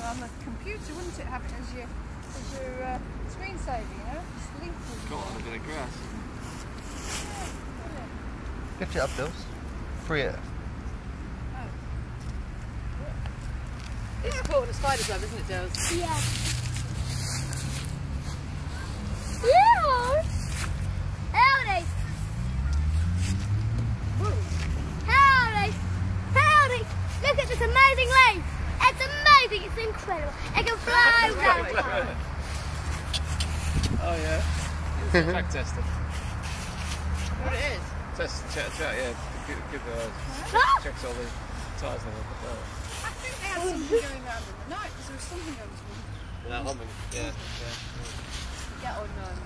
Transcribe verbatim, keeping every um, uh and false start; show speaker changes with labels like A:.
A: on the computer, wouldn't it? Have it as your as your uh, screensaver, you know? Just link with
B: Got on a bit of grass.
A: Yeah,
C: Lift it up, Bills. Free it.
A: oh.
D: It's caught in a spider's web, isn't it, Dales?
E: Yeah. Yeah. Howdy. Howdy. Howdy. Look at this amazing leaf. It's amazing. It's incredible. It can fly around.
B: Oh yeah. It's a track tester.
D: What it is?
B: Test, check, check, yeah. Give, give the
E: Huh?
B: checks all the tyres and all.
A: I think they had something going round in the night because there was something going on.
B: Yeah, humming. Yeah, yeah.
D: Get on, um,